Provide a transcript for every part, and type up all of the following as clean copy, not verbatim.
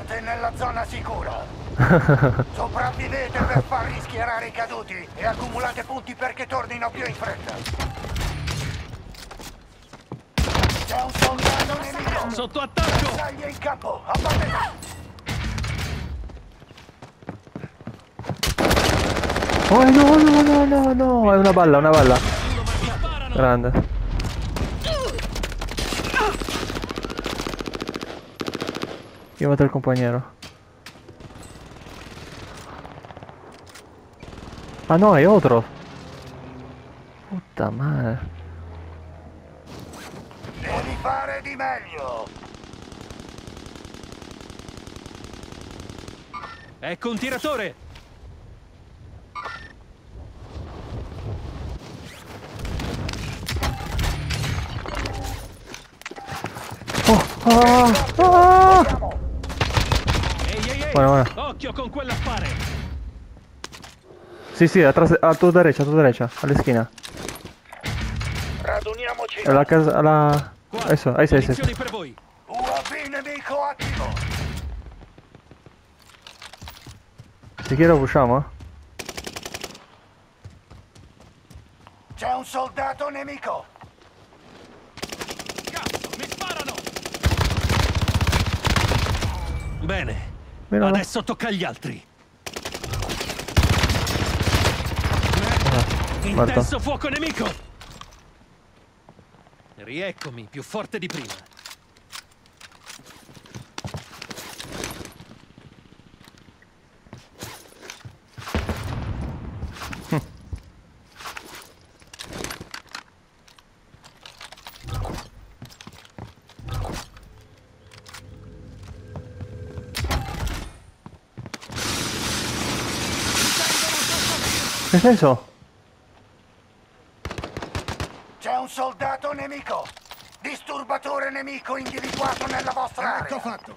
Siete nella zona sicura. Sopravvivete per far rischiarare i caduti e accumulate punti perché tornino più in fretta. C'è un soldato nemico! Sotto attacco! Bersaglio in campo! Abbattete! Oh no, è una balla, una balla. Grande. Io mato il compagnero. Ah no, è otro. Puta madre. Devi fare di meglio! Ecco un tiratore! Ah! Ehi! Buona. Occhio con quell'affare! Sì, a tua derecha, all'esquina. Raduniamoci! Alla casa, alla... Eso, ahí sí. Munizioni per voi! UAV nemico attivo! Si quiere usciamo, C'è un soldato nemico! Cazzo, mi sparano! Bene, Meno adesso tocca agli altri. morto. Intenso fuoco nemico! Rieccomi, più forte di prima. Che senso? C'è un soldato nemico! Disturbatore nemico individuato nella vostra area! Ecco fatto!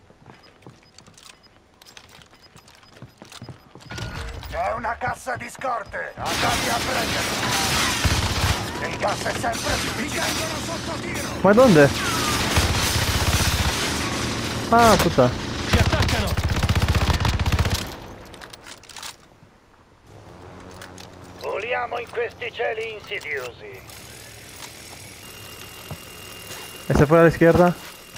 C'è una cassa di scorte! Andate a prenderla! Il gas è sempre più vicino! Sotto tiro! Ma dove? Ah, puta. Ci attaccano! Voliamo in questi cieli insidiosi! ¿Ese fue a la izquierda?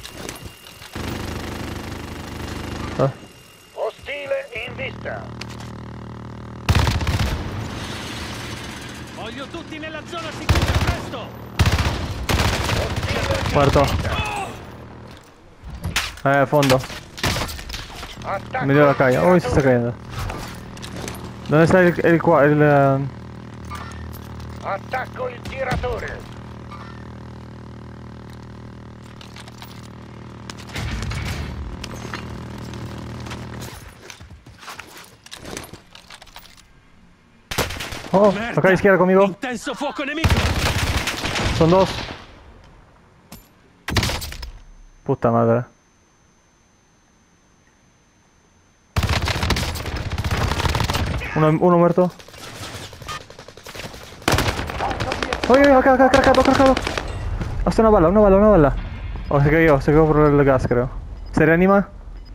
Ah. Ostile in vista! Voglio tutti nella zona sicura, presto! Muerto. Fondo. Attacco Medio de la calle. Uy, se está cayendo. ¿Dónde está Attacco il tiratore! Oh, Merda! acá a la izquierda conmigo. Intenso fuoco nemico! Son dos. Puta madre. Uno muerto. Oye, acá, cargado. Hasta una bala. Oh, se cayó por el gas, creo. ¿Se reanima?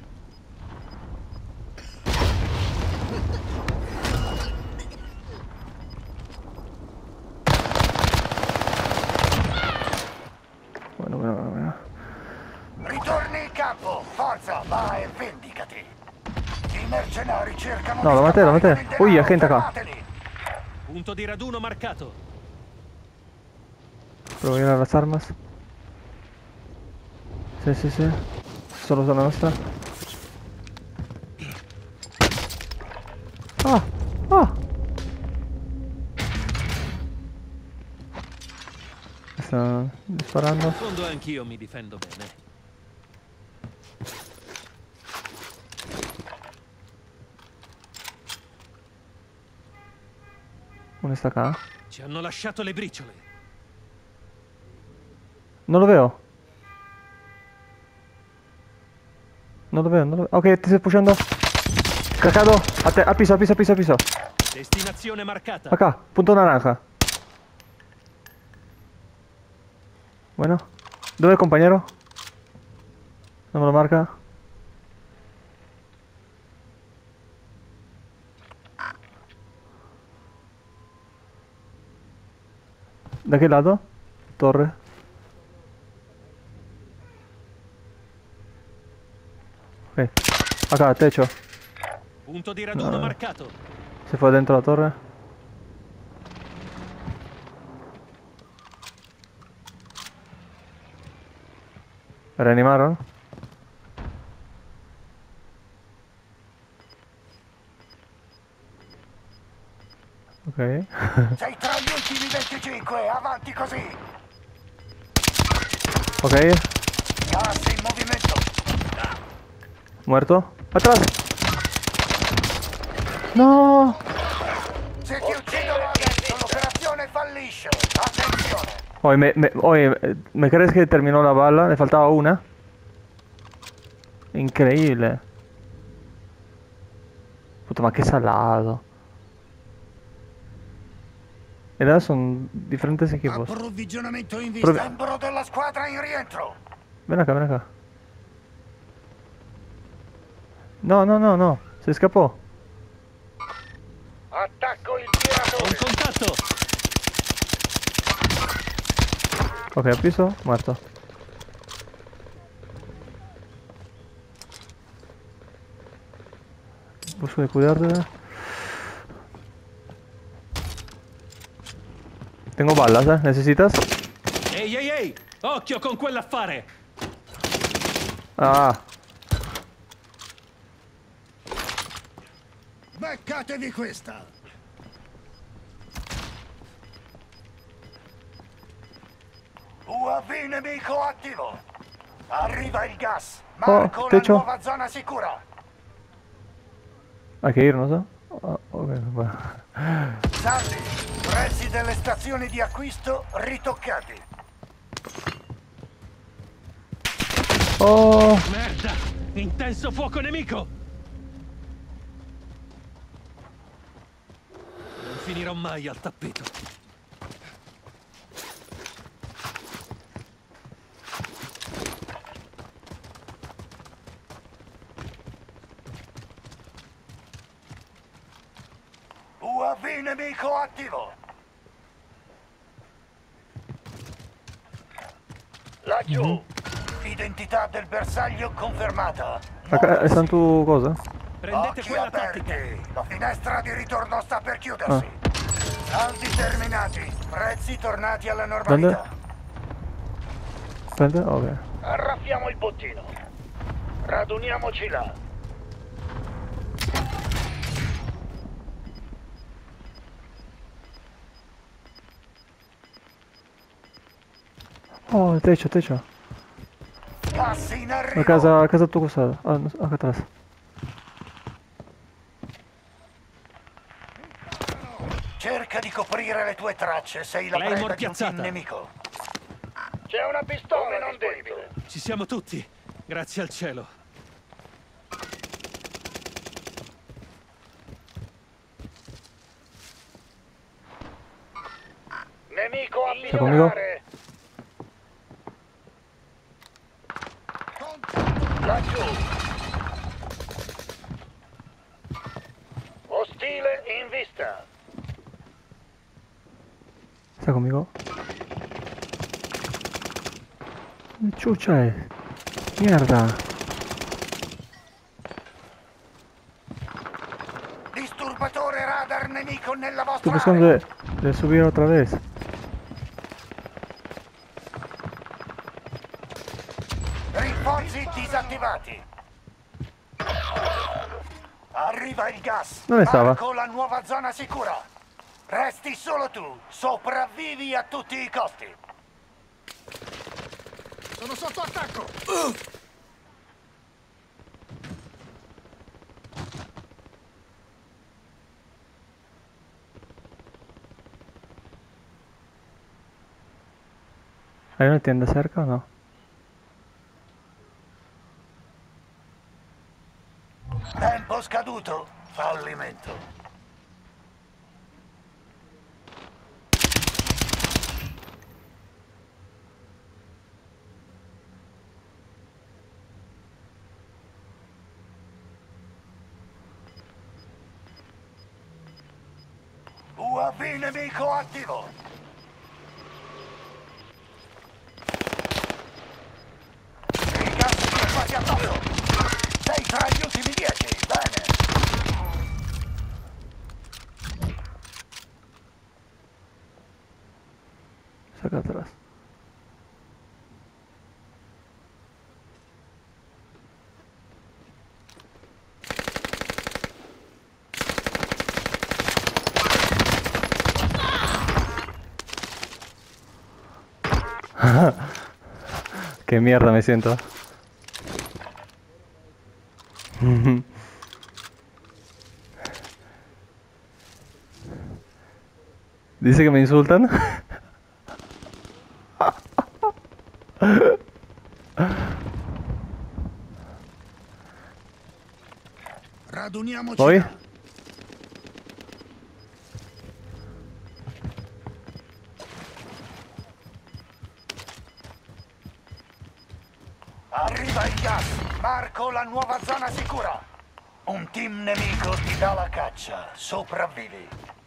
Bueno. Ritorni in campo! Forza, va e vendicati! I mercenari cercano No, di lo maté. scappare con il Uy, denaro, gente acá. fermateli! Punto di raduno marcato. Provo a ir a las armas. Sí. Solo zona nostra. Ah! Sta disparando. In fondo anch'io mi difendo bene. Uno sta acá. Ci hanno lasciato le briciole. Non lo veo. Ok, ti stai pushando. Cacado. A piso. Destinazione marcata. Acá, punto naranja. Bueno. ¿Dónde el compañero? No me lo marca. Da che lato? Torre? Ok. AK, techo. Punto di raduno marcato. Si fa dentro la torre? Reanimaron? Ok. Sei tra gli ultimi 25, avanti così! Ok. Gas in movimento! Muerto. Atrás. No. Se ti uccidono adesso l'operazione fallisce! Attenzione! Oye, ¿me crees que terminó la bala? Le faltaba una. Increíble. Puta, ma che salado. E adesso sono differentes equipos. Approvvigionamento in Provi- vista! Membro della squadra in rientro! Ven acá, ven acá. No, no, no, no. Se escapó. Attacco il Un tiratore! contatto! Ok, al piso, muerto. Busco de cuidarte. Tengo balas, ¿eh? ¿Necesitas? Ehi, ehi, ehi! Occhio con quell'affare! Ah, Beccatevi questa! UAV nemico attivo! Arriva il gas! Marco la techo. nuova zona sicura! hay que irnos, ¿eh? Ah, ok, bueno. Saldi! Prezzi delle stazioni di acquisto ritoccati! Oh, Merda! Intenso fuoco nemico! Non finirò mai al tappeto. UAV nemico attivo! Laggiù! Identità del bersaglio confermata! acá está en tu cosa. Prendete Occhi quella tattica! aperti! La finestra di ritorno sta per chiudersi! Saldi terminati! Prezzi tornati alla normalità! Frente, ok. Arraffiamo il bottino! Raduniamoci là! Oh, el techo, techo. Gas in arrivo! A casa a tu costado. Ah, no, acá atrás. Cerca di coprire le tue tracce, sei la Claymore preda di un team piazzata. nemico! C'è una pistola disponibile! Ci siamo tutti! Grazie al cielo! Nemico a ¿Está conmigo? migliorare! Laggiù! Ostile in vista! ¿Está conmigo? Chucha es. Mierda. Disturbatore radar nemico nella Estoy vostra buscando area! de subir otra vez. Rinforzi disattivati! Arriva il gas! Dove stava? Marco la nuova zona sicura! Resti solo tu! Sopravvivi a tutti i costi! Sono sotto attacco! ¿Hay una tienda cerca o no? Tempo scaduto, fallimento. UAV nemico attivo. presi addosso! Sei tra gli ultimi 10, bene! Saca atrás. Qué mierda me siento. Dice que me insultan. Raduniamoci. Poi? Arriva il gas! Marco la nuova zona sicura! Un team nemico ti dà la caccia. Sopravvivi.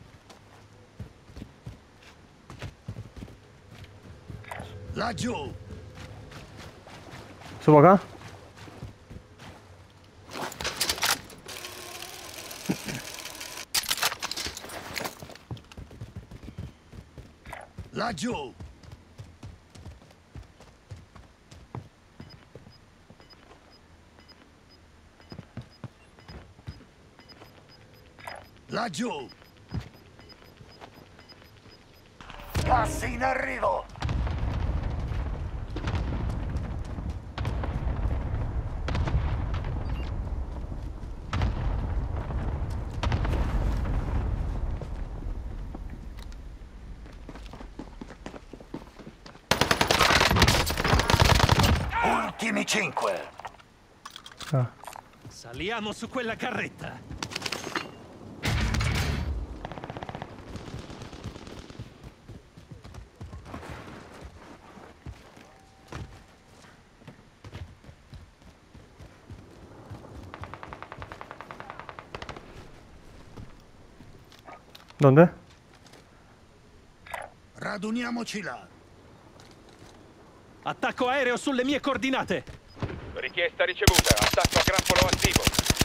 Laggiù! Subo acá. Laggiù! Laggiù! Gas in arrivo! Ultimi 5. Ah. Saliamo su quella carretta. ¿Dónde? Raduniamoci là. Attacco aereo sulle mie coordinate. Richiesta ricevuta. Attacco a grappolo attivo.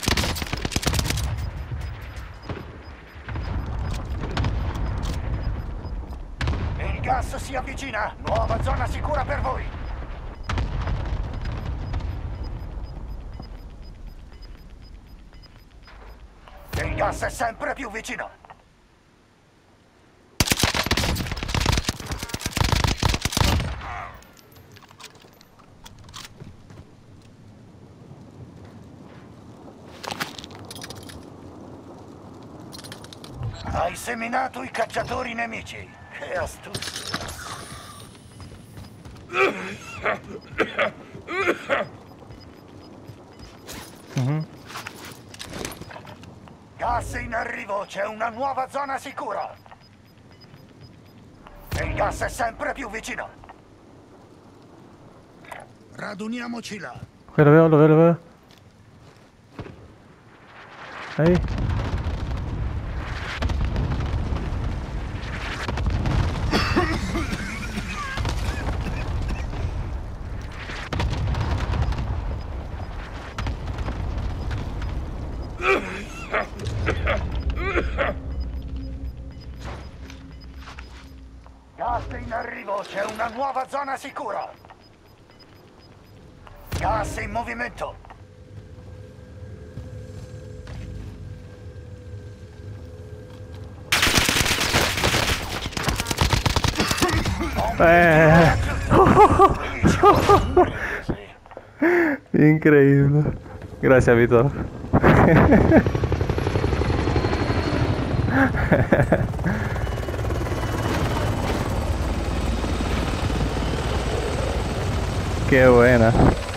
Il gas si avvicina. Nuova zona sicura per voi. Il gas è sempre più vicino. Hai seminato i cacciatori nemici. Che astuzia. Gas in arrivo, c'è una nuova zona sicura. Il gas è sempre più vicino. Raduniamoci là. Ok, lo veo, lo veo, lo veo. Ahí. Gas in arrivo, c'è una nuova zona sicura. Gas in movimento. Increíble. Gracias, Víctor. Qué buena.